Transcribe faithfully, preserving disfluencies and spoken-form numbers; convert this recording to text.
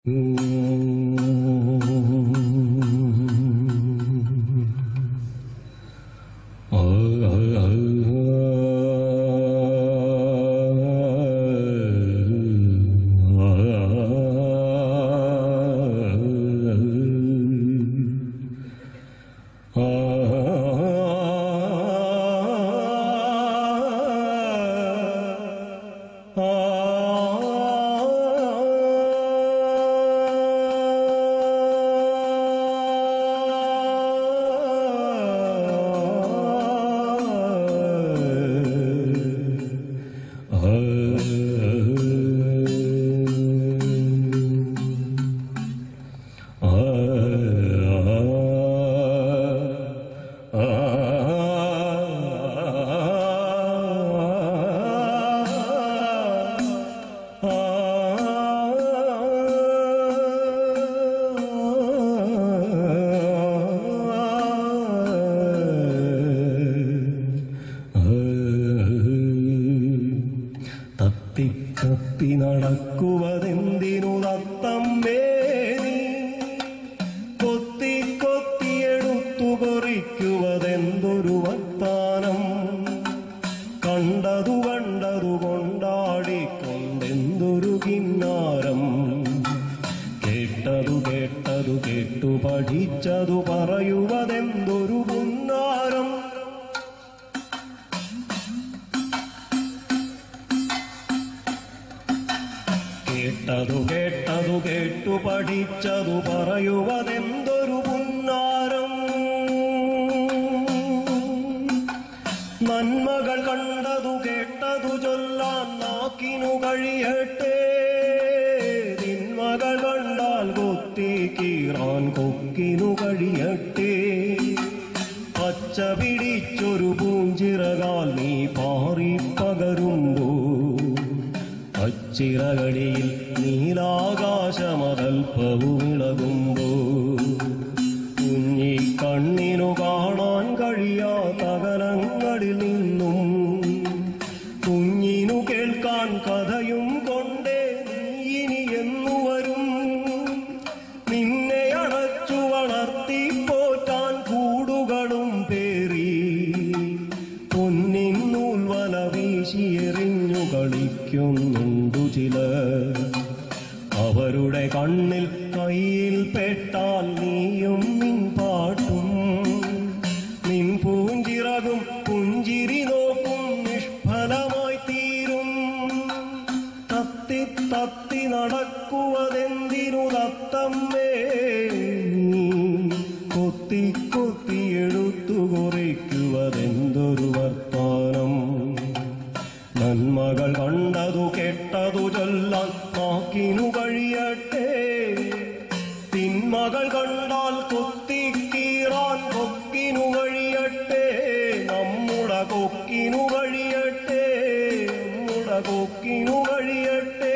തപ്പി നടക്കുവതെന്തിനു തത്തമ്മേ നീ കൊത്തി കൊത്തിയെടുത്തു കൊറിക്കുവതെന്തൊരു വർത്താനം കണ്ടതു കണ്ടതു കൊണ്ടാടിക്കൊണ്ടെന്തൊരു കിന്നാരം കേട്ടതു കേട്ടതു കേട്ടു പഠിച്ചതു പറയുവതെന്തൊരു പുന്നാരം കേട്ടതു കേട്ടതു കേട്ടു പഠിച്ചതു പറയുവതെന്തൊരു പുന്നാരം നന്മകൾ കണ്ടതു കേട്ടതു ചൊല്ലാൻ നാക്കിനു കഴിയട്ടെ തിന്മകൾ കണ്ടാൽ കൊത്തി കീറാൻ കൊക്കിനു കഴിയട്ടെ പച്ച പിടിച്ചൊരു പൂഞ്ചിറകാൽ നീ പാറി പകരുമ്പോ അച്ചിറകടിയിൽ നീലാകാശമതൽപ്പവുമിളകുമ്പോ കുഞ്ഞി കണ്ണിനു കാണാൻ കഴിയാത്ത അകലങ്ങളിൽ നിന്നും കുഞ്ഞിനു കേൾക്കാൻ കഥയും കൊണ്ടേ നീ ഇനി എന്നു വരും നിന്നെ അടച്ചു വളർത്തി പോറ്റാൻ കൂടുകളും പേറി പൊന്നിൻ നൂൽവല വീശിയെറിഞ്ഞു കളിക്കുന്നുണ്ടു ചിലർ അവരുടെ കണ്ണിൽ കയ്യിൽ പെട്ടാൽ നീയും നിൻ പാട്ടും നിൻ പൂഞ്ചിറകും പുഞ്ചിരി നോക്കും നിഷ്ഫലമായി തീരും തത്തി തത്തി നടക്കുവതെന്തിനു തത്തമ്മേ നീ കൊത്തി കൊത്തി എടുത്തു കുറിക്കുവതെന്തൊരു വർത്താനം നന്മകൾ കണ്ടതു കേട്ടതു ചൊല്ലാൻ നാക്കിനു കഴിയട്ടെ തിന്മകൾ കണ്ടാൽ കൊത്തി കീറാൻ കൊക്കിനു കഴിയട്ടെ നമ്മുടെ കൊക്കിനു കഴിയട്ടെ നമ്മുടെ കൊക്കിനു കഴിയട്ടെ